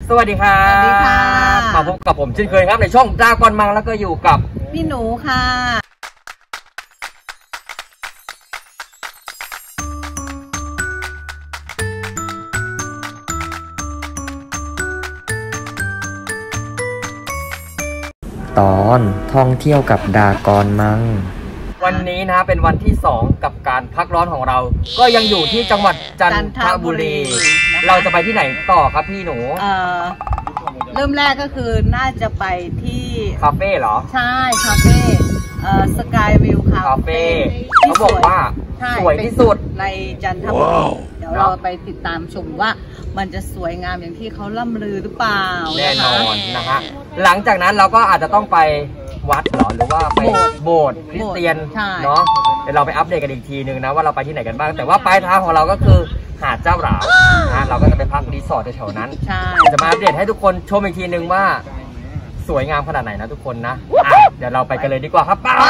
สวัสดีครับสวัสดีค่ะมาพบกับผมเช่นเคยครับในช่องดรากอนมังแล้วก็อยู่กับพี่หนูค่ะตอนท่องเที่ยวกับดากอนมังวันนี้นะเป็นวันที่2กับการพักร้อนของเราก็ยังอยู่ที่จังหวัดจันทบุรีเราจะไปที่ไหนต่อครับพี่หนูเริ่มแรกก็คือน่าจะไปที่คาเฟ่เหรอใช่คาเฟ่สกายวิวคาเฟ่เขาบอกว่าสวยที่สุดในจันทบุรีเดี๋ยวเราไปติดตามชมว่ามันจะสวยงามอย่างที่เขาล่ำลือหรือเปล่าแน่นอนนะฮะหลังจากนั้นเราก็อาจจะต้องไปวัดหรอหรือว่าไปโบสถ์คริสเตียนเนาะเดี๋ยวเราไปอัปเดตกันอีกทีนึงนะว่าเราไปที่ไหนกันบ้างแต่ว่าปลายทางของเราก็คือหาดเจ้าหลาวนะเราก็จะไปพักรีสอร์ทแถวๆนั้นจะมาอัปเดตให้ทุกคนชมอีกทีนึงว่าสวยงามขนาดไหนนะทุกคนนะเดี๋ยวเราไปกันเลยดีกว่าครับไป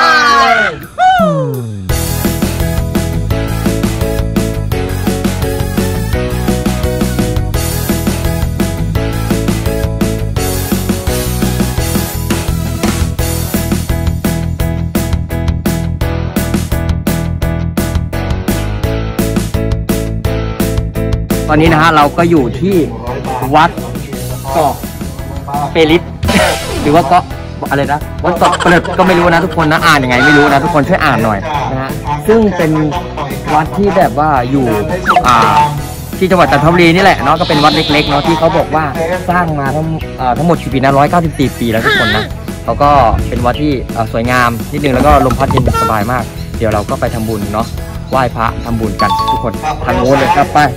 ตอนนี้นะฮะเราก็อยู่ที่วัดเกาะเปริตหรือว่าเกาะอะไรนะวัดเกาะเปริตก็ไม่รู้นะทุกคนนะอ่านยังไงไม่รู้นะทุกคนช่วยอ่านหน่อยนะฮะซึ่งเป็นวัดที่แบบว่าอยู่ที่จังหวัดจันทบุรีนี่แหละเนาะก็เป็นวัดเล็กๆเนาะที่เขาบอกว่าสร้างมาทั้งหมดกี่ปีนะ194 ปีแล้วทุกคนนะเขาก็เป็นวัดที่สวยงามนิดนึงแล้วก็ลมพัดเย็นสบายมากเดี๋ยวเราก็ไปทำบุญเนาะไหว้พระทำบุญกันทุกคนทางโน้นเลยครับไป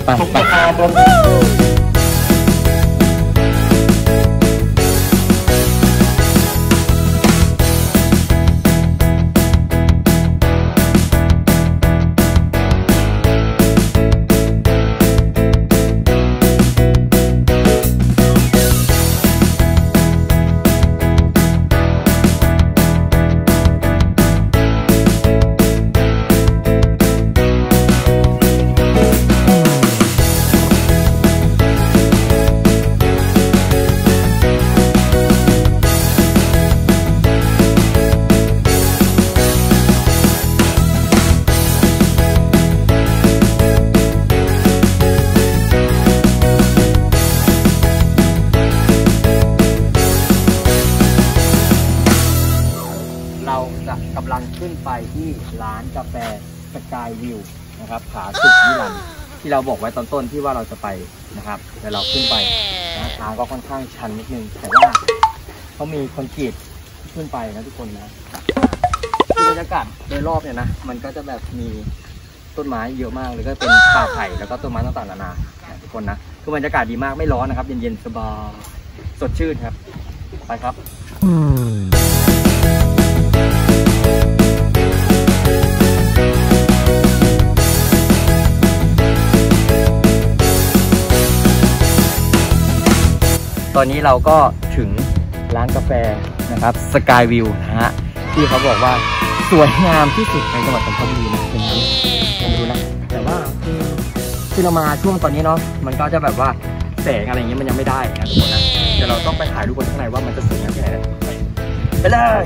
กำลังขึ้นไปที่ร้านกาแฟสกายวิวนะครับผาสุกนิรันดร์ที่เราบอกไว้ตอนต้นที่ว่าเราจะไปนะครับแต่เราขึ้นไปนะทางก็ค่อนข้างชันนิดนึงแต่ว่าเขามีคอนกรีตขึ้นไปนะทุกคนนะบรรยากาศโดยรอบเนี่ยนะมันก็จะแบบมีต้นไม้เยอะมากเลยก็เป็นป่าไผ่แล้วก็ต้นไม้ต่างๆนานาทุกคนนะคือบรรยากาศดีมากไม่ร้อนนะครับเย็นๆสบายสดชื่นครับไปครับตอนนี้เราก็ถึงร้านกาแฟนะครับสกายวิวนะฮะที่เขาบอกว่าสวยงามที่สุดในจังหวัดจันทบุรีนะเป็นนี้ผมดูนะแต่ว่าคือเรามาช่วงตอนนี้เนาะมันก็จะแบบว่าแสงอะไรอย่างเงี้ยมันยังไม่ได้นะทุกคนนะเดี๋ยวเราต้องไปถ่ายรูปกันข้างในว่ามันจะสวยงามที่ไหนไปเลย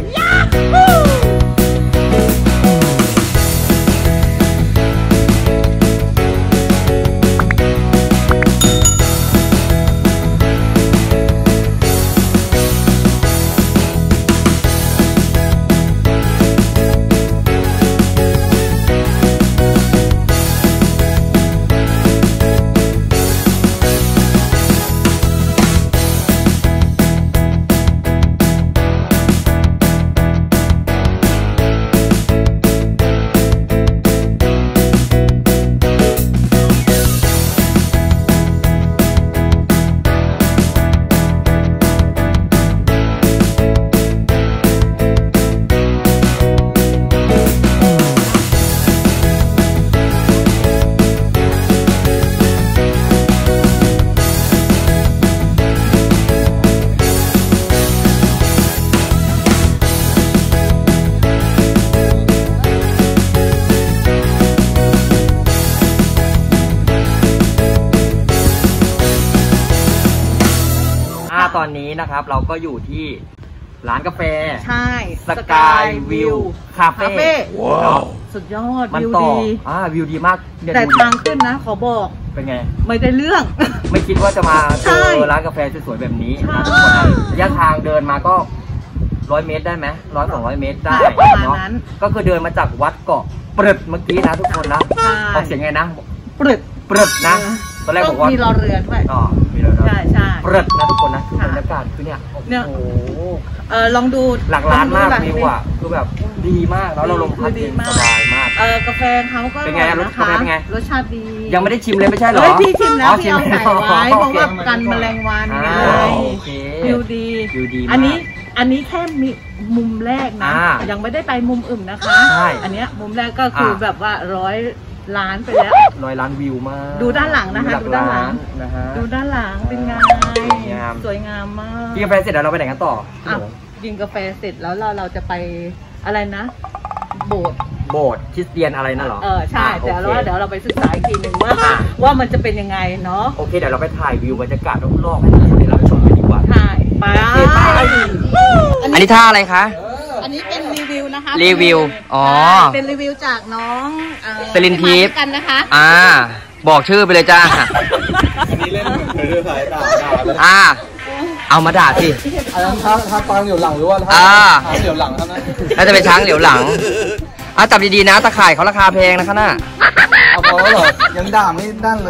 ตอนนี้นะครับเราก็อยู่ที่ร้านกาแฟใช่สกายวิวคาเฟ่ว้าวสุดยอดมันวิวต่อดีวิวดีมากแต่ทางขึ้นนะขอบอกเป็นไงไม่ได้เรื่องไม่คิดว่าจะมาเจใช่อร้านกาแฟสวยๆแบบนี้ใช่นะทุกคนนะระยะทางเดินมาก็100 เมตรได้ไหม100-200 เมตรได้ประมาณเนาะนั้นก็คือเดินมาจากวัดเกาะเปรดเมื่อกี้นะทุกคนนะใช่ออกเสียงไงนะปรึดเปรดนะตอนแรกบอกว่ามีรอเรือด้วยอ๋อมีแล้วนะใช่ใช่เปรดนะทุกคนนะคือบรรยากาศคือเนี่ยโอ้เนี่ยโหลองดูหลักล้านมากลองดูวิวอ่ะคือแบบดีมากแล้วเราลมพัดเย็นสบายมากกาแฟเขาก็เป็นไงออยรสนะคะกาแฟเป็นไงรสชาติดียังไม่ได้ชิมเลยไม่ใช่เหรอเฮ้ยพี่ชิมแล้วอ๋อพี่เอาใส่ไว้โอเพราะเคว่ากันแมลงวันไงโอเควิวดีวิวดีมากอันนี้แค่มีมุมแรกนะ ยังไม่ได้ไปมุมอื่นนะคะใช่อันเนี้ยมุมแรกก็คือแบบว่า100 ล้านไปแล้ว 100 ล้านวิวมากดูด้านหลังนะคะวิวดูด้านหลังนะฮะดูด้านหลังเป็นไงสวยงามสวยงามมากกินกาแฟเสร็จแล้วเราไปไหนกันต่อพี่อ่ะหนูกินกาแฟเสร็จแล้วเราจะไปอะไรนะ โบสถ์โบสถ์คริสเตียนอะไรนั่นเหรอใช่โอแต่คว่าเดี๋ยวเราไปศึกษาอีกทีหนึ่งว่าอ่ะว่ามันจะเป็นยังไงเนาะโอเคเดี๋ยวเราไปถ่ายวิวบรรยากาศรอบๆให้ทุกคนได้รับชมกันดีกว่าใช่ไปโอเคไปอันนี้ท่าอะไรคะอันนี้เป็นรีวิวนะคะรีวิวอ๋อเป็นรีวิวจากน้องสลินทิพย์กันนะคะบอกชื่อไปเลยจ้าอันนี้เล่นเรือสายด่าเลยเอามาด่าสิอันนั้นถ้าตอนเหลียวหลังหรือว่าถ้าเหลียวหลังเท่านั้นน่าจะเป็นช้างเหลียวหลังจับดีๆนะตะข่ายเขาราคาแพงนะคะน่ะเอาพอแล้วเหรอยังด่าไม่ด้านเลย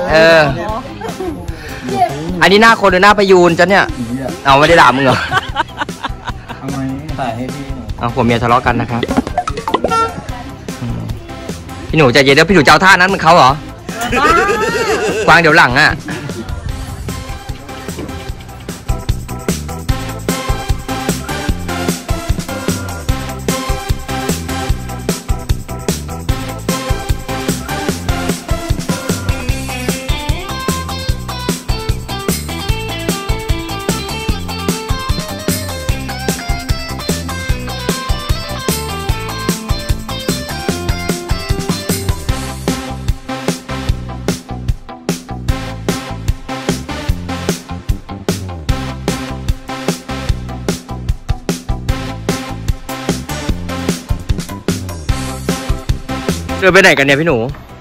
อันนี้หน้าคนหรือหน้าพยูนจ๊ะเนี่ย เอาไม่ได้ด่ามึงเหรอทำไมถ่ายให้พี่เอาผัวเมียทะเลาะกันนะครับพี่หนูใจเย็นแล้วพี่หนูเจ้าท่านั้นมันเขาเหรอ กวางเดี๋ยวหลังอ่ะเดินไปไหนกันเนี่ยพี่หนู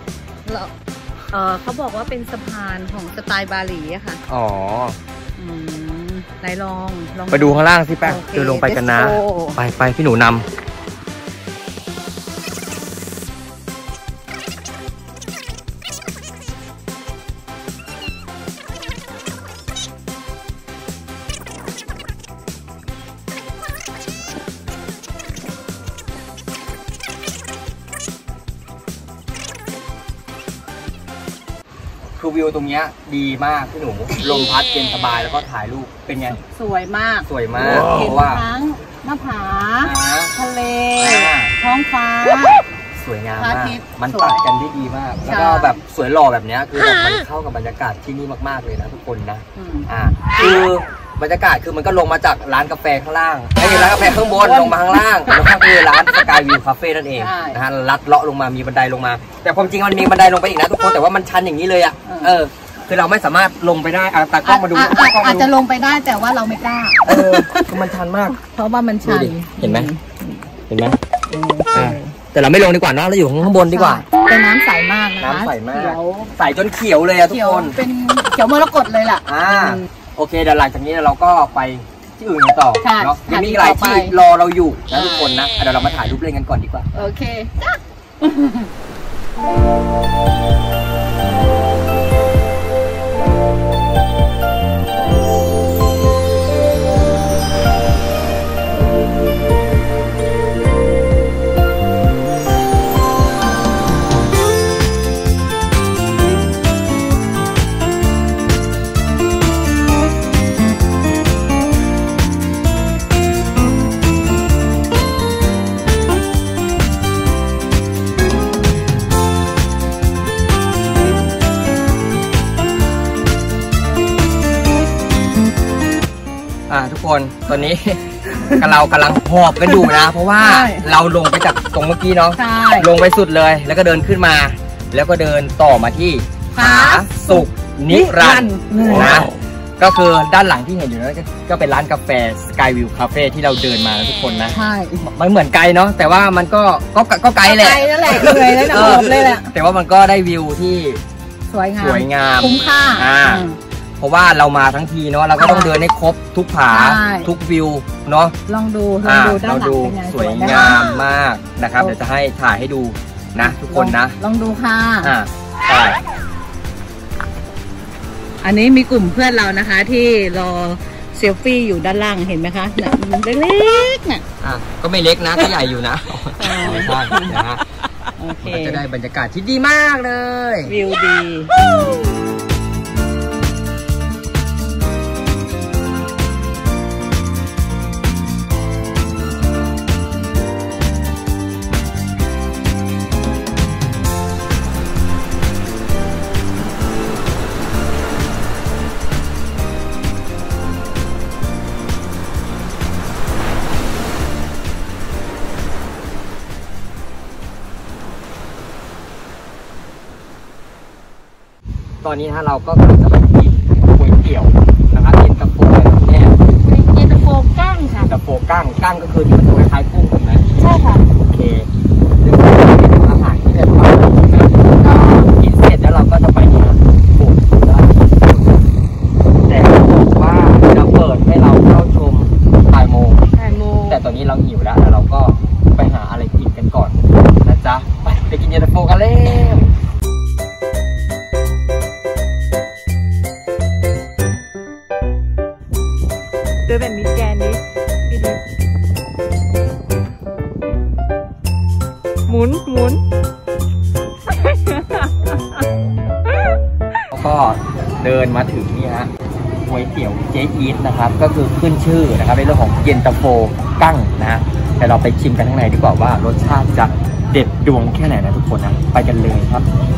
เขาบอกว่าเป็นสะพานของสไตล์บาหลีอะค่ะอ๋อไหนลองไปดูข้างล่างสิแป๊ะโอเคเดินลงไปกันนะ let's go ไปพี่หนูนำคือวิวตรงเนี้ยดีมากพี่หนู ลมพัดเย็นสบายแล้วก็ถ่ายรูปเป็นไงสวยมากสวยมากเพเห็นราะว่าทั้งหน้าผาอ่าทะเลอ่าท้องฟ้าสวยงามพระมาอาก ทิตย์มันสวยตัดกันได้ดีมากใช่แล้วก็แบบสวยหล่อแบบเนี้ยคือแบบมันเข้ากับบรรยากาศที่นี่มากๆเลยนะทุกคนนะอืมคือบรรยากาศคือมันก็ลงมาจากร้านกาแฟข้างล่างไม่ใช่ร้านกาแฟข้างบนลงมาข้างล่างแล้วก็คือร้านสกายวิวคาเฟ่นั่นเองใช่นะฮะลัดเลาะลงมามีบันไดลงมา แต่ความจริงมันมีบันไดลงไปอีกนะทุกคนแต่ว่ามันชันอย่างนี้เลยอ่ะคือเราไม่สามารถลงไปได้ตากล้องมาดูตากล้องมาอาจดูจะลงไปได้แต่ว่าเราไม่กล้าคือมันชันมากเพราะว่ามันดูชันดิเห็นไหมแต่เราไม่ลงดีกว่าเนาะเราอยู่ข้างบนดีกว่าแต่น้ำใสมากนะคะน้ำใสมากเขียวใสจนเขียวเลยอะทุกเขียวคนเป็นเขียวมรกตเลยล่ะโอเคเดี๋ยวหลังจากนี้เราก็ไปที่อื่นกันต่อใช่เนาะยังมีอีกหถ่าลาย ยที่ที่ต่อไปรอเราอยู่นะทุกคนนะเดี๋ยวเรามาถ่ายรูปเล่นกันก่อนดีกว่าโอเคจ้ะทุกคนตอนนี้ เรากำลังหอบกันอยู่นะ เพราะว่าใช่เราลงไปจากตรงเมื่อกี้เนาะใช่ลงไปสุดเลยแล้วก็เดินขึ้นมา แล้วก็เดินต่อมาที่ผาสุกนิรันดร์นะก็คือด้านหลังที่เห็นอยู่นั้นก็เป็นร้านกาแฟ Skyview Cafe ที่เราเดินมานะทุกคนนะใช่มันเหมือนไกลเนาะแต่ว่ามันก็ไกลแหละไกลนั่นแหละเหนื่อยแล้วนะผมเลยแหละแต่ว่ามันก็ได้วิวที่สวยงามสวยงามคุ้มค่าเพราะว่าเรามาทั้งทีเนาะเราก็ต้องเดินให้ครบทุกผาใช่ทุกวิวเนาะลองดูด้านหลังเป็นไงสวยงามมากนะครับเดี๋ยวจะให้ถ่ายให้ดูนะทุกคนนะลองดูค่ะใช่อันนี้มีกลุ่มเพื่อนเรานะคะที่รอเซลฟี่อยู่ด้านล่างเห็นไหมคะเนี่ยมันเล็กๆน่ะก็ไม่เล็กนะก็ใหญ่อยู่นะไม่ใช่นะฮะโอเคจะได้บรรยากาศที่ดีมากเลยวิวดีตอนนี้นะฮะเราก็กำลังจะไปกินก๋วยเตี๋ยวนะครับเย็นตาโฟเนี่ยเย็นตาโฟกั้งค่ะเย็นตาโฟกั้งก็คือที่มันคล้ายๆกุ้งถูกไหมใช่ค่ะโอเคเรื่องของอาหารที่แบบว่ากินเสร็จแล้วเราก็จะไปที่โบสถ์แต่เขาบอกว่าจะเปิดให้เราเข้าชมบ่ายโมง แต่ตอนนี้เราหิวแล้วเราก็ไปหาอะไรกินกันก่อนนะจ๊ะไปกินเย็นตาโฟกันเลยเดินแบบมิสแกนดิพี่ดิหมุนแล้วก็เดินมาถึงนี่ฮะก๋วยเตี๋ยวเจ๊อีทนะครับก็คือขึ้นชื่อนะครับในเรื่องของเย็นตาโฟกั้งนะแต่เราไปชิมกันข้างในดีกว่าว่ารสชาติจะเด็ดดวงแค่ไหนนะทุกคนนะไปกันเลยครับ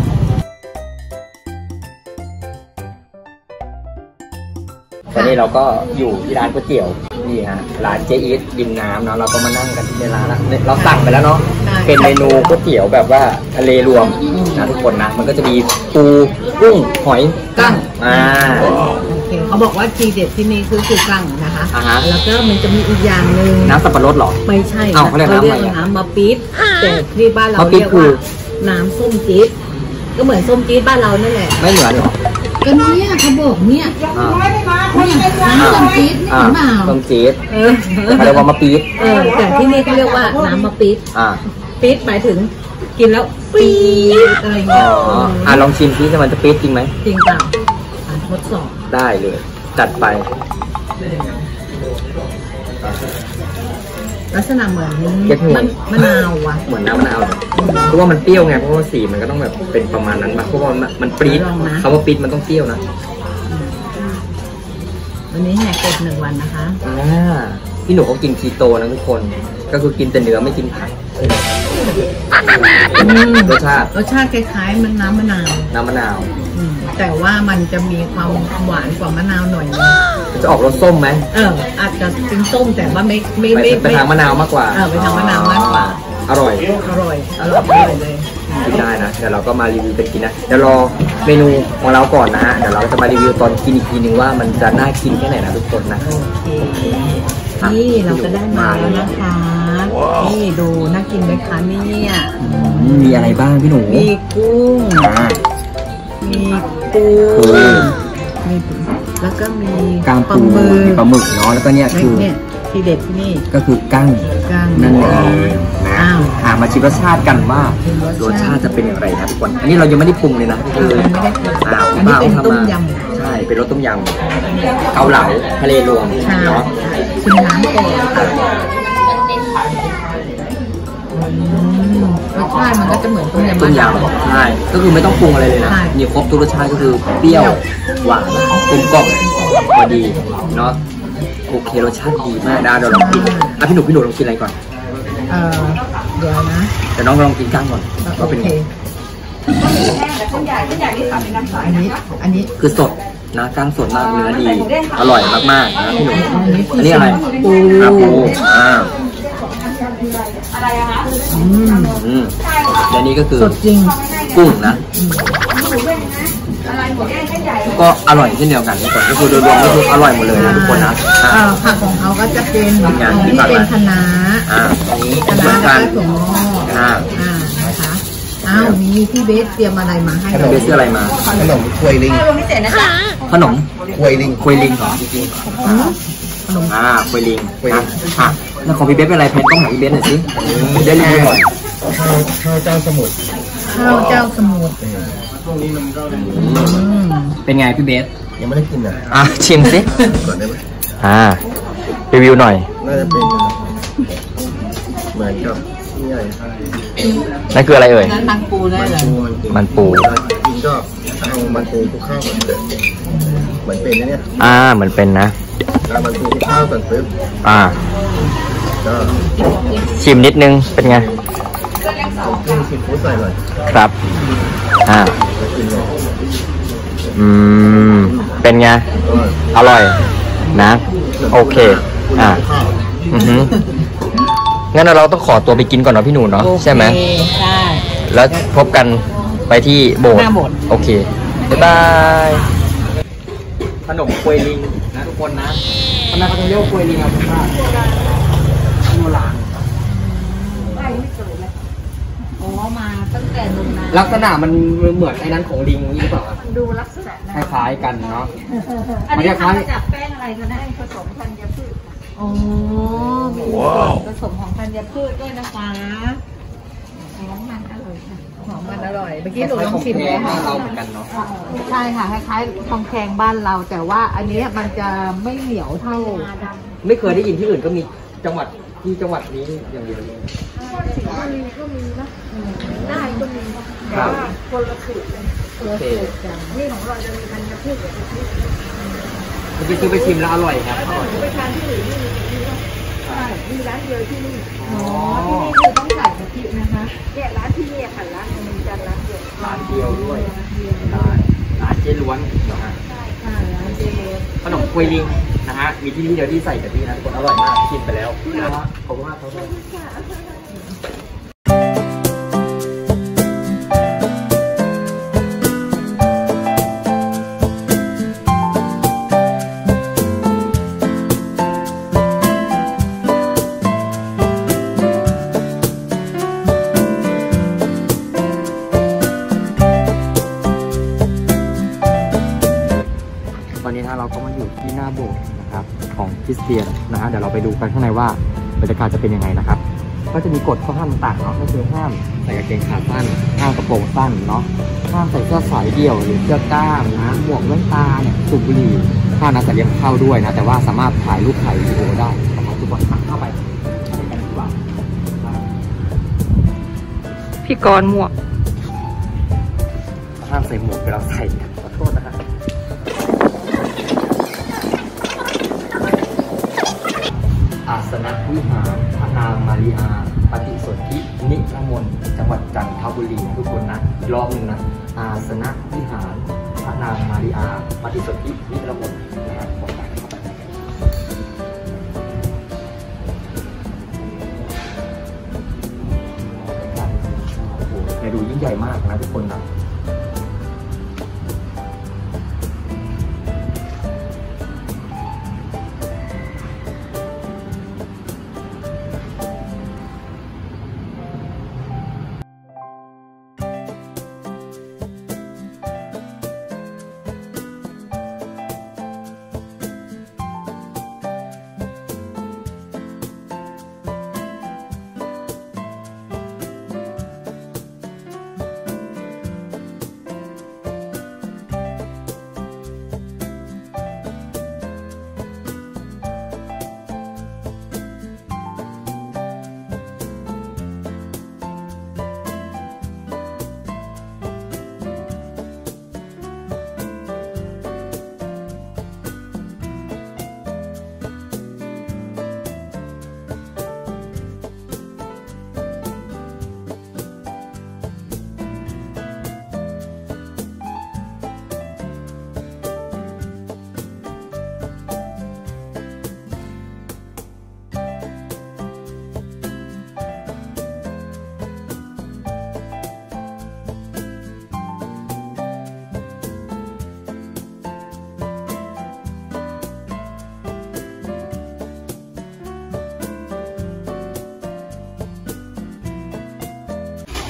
ตอนนี้เราก็อยู่ที่ร้านก๋วยเตี๋ยวนี่ฮะร้านเจ๊อีทริมน้ำเนาะเราก็มานั่งกันที่ในร้านละเราสั่งไปแล้วเนาะเป็นเมนูก๋วยเตี๋ยวแบบว่าทะเลรวมนะทุกคนนะมันก็จะมีปูกุ้งหอยกั้งโอเคเขาบอกว่าทีเด็ดที่นี่คือกั้งนะคะแล้วก็มันจะมีอีกอย่างหนึ่งน้ำสับปะรดหรอไม่ใช่เขาเรียกน้ำมะปี๊ดแต่ที่บ้านเราเรียกว่าน้ำส้มจี๊ดก็เหมือนส้มจี๊ดบ้านเรานั่นแหละไม่เหมือนหรอก็เนี่ยเขาบอกเนี่ยน้ำส้มจี๊ดไม่เหมือนเปล่าส้มจี๊ดเขาเรียกว่ามะปี๊ดแต่ที่นี่เขาเรียกว่าน้ำมะปี๊ดปี๊ดหมายถึงกินแล้วปี๊ดอะไรเงี้ยลองชิมซิว่ามันจะปี๊ดจริงไหมจริงเปล่าทดสอบได้เลยจัดไปลักษณะเหมือนมะนาวว่ะเหมือนน้ำมะนาวเพราะว่ามันเปรี้ยวไงเพราะว่าสีมันก็ต้องแบบเป็นประมาณนั้นมาเพราะว่ามันปี๊ดคำว่าปี๊ดมันต้องเปรี้ยวนะวันนี้แหกเป็ด1 วันนะคะพี่หนูเขากินคีโตนะทุกคนก็คือกินแต่เนื้อไม่กินผักรสชาติคล้ายๆมันน้ำมะนาวแต่ว่ามันจะมีความหวานกว่ามะนาวหน่อยนึงจะออกรสส้มไหมอาจจะเป็นส้มแต่ว่าไม่ไปทางมะนาวมากกว่าไปทางมะนาวมากกว่าอร่อยเลยกินได้นะเดี๋ยวเราก็มารีวิวเป็นกินนะเดี๋ยวรอเมนูของเราก่อนนะฮะเดี๋ยวเราจะมารีวิวตอนกินอีกทีนึงว่ามันจะน่ากินแค่ไหนนะทุกคนนะนี่เราก็ได้มาแล้วนะคะนี่ดูน่ากินไหมคะเนี่ยมีอะไรบ้างพี่หนูมีกุ้งมีปูแล้วก็มีปลาหมึกเนาะแล้วก็เนี่ยคือที่เด็ดที่นี่ก็คือกั้งนั่นเองมาชิมรสชาติกันว่ารสชาติจะเป็นอย่างไรนะทุกคนอันนี้เรายังไม่ได้ปรุงเลยนะอันนี้เป็นต้มยำใช่เป็นรสต้มยำเกาเหลาทะเลรวมเนาะชิมน้ำก่อนรสชาติมันก็จะเหมือนต้มยำใช่ก็คือไม่ต้องปรุงอะไรเลยนะมีครบทุกรสชาติก็คือเปรี้ยวหวานกลมกล่อมพอดีเนาะโอเครสชาติดีมากได้เดี๋ยวลองกินพี่หนูลองกินอะไรก่อนเดี๋ยวนะแต่น้องลองกินกั้งก่อนว่าเป็นไงอันนี้คือสดนะกั้งสดมากเนื้อดีอร่อยมากๆนะพี่หนูอันนี้อะไรปูอะไรอะคะและนี่ก็คือสดจริงกุ้งนะอะไรหัวแดงใหญ่ก็อร่อยเช่นเดียวกันทุกคนก็คือโดยรวมก็คืออร่อยหมดเลยนะทุกคนนะผักของเขาก็จะเป็นอย่างที่ที่ผักเป็นอะไรคะน้าอันนี้คะเหมืน้าอนแล้วกันก็ถั่วงอก นะคะอ้าวมีพี่เบสเตรียมอะไรมาให้ขนมเบสซื้ออะไรมาขนมควยลิงขนมควยลิงควยลิงเหรอควยลิงนะแล้วของพี่เบสเป็นอะไรเพนต้องหาพี่เบสหน่อยสิได้รีวิวหน่อยข้าวเจ้าสมุทรข้าวเจ้าสมุทรเป็นไงพี่เบสยังไม่ได้กินอ่ะชิมสิก่อนได้ไหมรีวิวหน่อยน่าจะเป็นเหมือนกับนี่อะไรนั่นคืออะไรเอ่ยนั้นมันปูได้เหรอมันปูกินก็เอามันปูคลุกข้าวก่อนเหมือนเป็นนะเนี่ยเหมือนเป็นนะเอามันปูคลุกข้าวก่อนปึ๊บก็ชิมนิดนึงเป็นไงเครื่องซีฟู้ดใส่หน่อยครับแล้วกินเลยเป็นไง อร่อยนะ โอเคงั้นเราต้องขอตัวไปกินก่อนเนาะพี่หนูเนาะใช่ไหมใช่แล้วพบกันไปที่โบสถ์หน้าโบสถ์โอเค บ๊ายบาย ขนมควยลิงนะทุกคนนะทำไมเขาถึงเรียกว่าควยลิงอ่ะคุณป้าโบราณอ๋อมาตั้งแต่นมนานลักษณะมันเหมือนไอ้นั้นของลิงนี่หรือเปล่าครับดูลักษณะนะคล้ายๆกันเนาะอันมันนี้คล้ายทำมาจากแป้งอะไรคะเนี่ยผสมธัญพืชอ๋อมีผสมของธัญพืชด้วยนะคะหอมมันอร่อยค่ะหอมมันอร่อยเมื่อกี้หนูลองชิมแล้วบ้าค่ะนเราเหมือนกันเนาะใช่ค่ะคล้ายๆทองแคงบ้านเรา แต่ว่าอันนี้มันจะไม่เหนียวเท่าไม่เคยได้ยินที่อื่นก็มีจังหวัดที่จังหวัดนี้อย่างเดียวเลยได้ก็มีครับคนละสูตรโอเคนี่ของเราจะมีธัญพืชเมื่อกี้ซื้อไปชิมแล้วอร่อยครับอร่อยไปทานที่อื่นนี่ใช่มีร้านเดียวที่นี่อ๋อที่นี่คือต้องใส่กะทินะคะเนี่ยร้านที่นี่ค่ะร้านนึงจะร้านเดียวร้านเดียวด้วยร้านเจ๊ล้วนเหรอฮะค่ะร้านเจโรขนมกล้วยลิงนะฮะมีที่นี่เดียวที่ใส่กะทินะทุกคนอร่อยมากกินไปแล้วนะฮะขอบคุณมากครับตอนนี้นะเราก็มาอยู่ที่หน้าโบสถ์นะครับของคริสเตียนนะฮะเดี๋ยวเราไปดูกันข้างในว่าบรรยากาศจะเป็นยังไงนะครับ ก็จะมีกฎข้อห้ามต่างๆเนาะก็คือห้ามใส่กางเกงขาสั้นห้ามกระโปรงสั้นเนาะห้ามใส่เสื้อสายเดี่ยวหรือเสื้อกล้ามนะหมวกแว่นตาเนี่ยสูบบุหรี่ห้ามนักสัตว์เลี้ยงเข้าด้วยนะแต่ว่าสามารถถ่ายรูปถ่ายวีดีโอได้นะครับทุกคนเข้าไปกันดีกว่าพี่กรณ์หมวกห้ามใส่หมวกเวลาใส่ขอโทษนะครับอาสนะวิหารพระนางมาริอาปฏิสนธินิรมนจังหวัดจันทบุรีทุกคนนะอีกรอบหนึ่งนะอาสนะวิหารพระนางมาริอาปฏิสนธินิรมนนะครับผมไปเข้าไปโอ้โหเนี่ยดูยิ่งใหญ่มากนะทุกคนนะ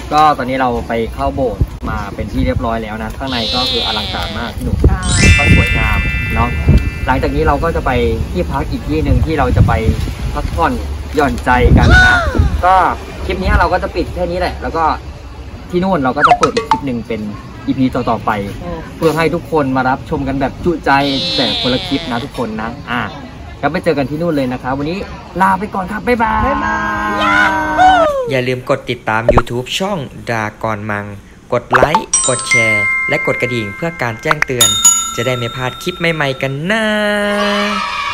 ก็ตอนนี้เราไปเข้าโบสถ์มาเป็นที่เรียบร้อยแล้วนะข้างในก็คืออลังการมากพี่หนุ่มก็สวยงามเนาะหลังจากนี้เราก็จะไปที่พักอีกที่หนึ่งที่เราจะไปพักผ่อนหย่อนใจกันนะก็คลิปนี้เราก็จะปิดแค่นี้แหละแล้วก็ที่นู่นเราก็จะเปิดอีกคลิปหนึ่งเป็น EP ต่อๆไปเพื่อให้ทุกคนมารับชมกันแบบจุใจแต่คนละคลิปนะทุกคนนะแล้วไปเจอกันที่นู่นเลยนะครับวันนี้ลาไปก่อนครับบ๊ายบายอย่าลืมกดติดตาม YouTube ช่องดากอนมังกดไลค์กดแชร์และกดกระดิ่งเพื่อการแจ้งเตือนจะได้ไม่พลาดคลิปใหม่ๆกันนะ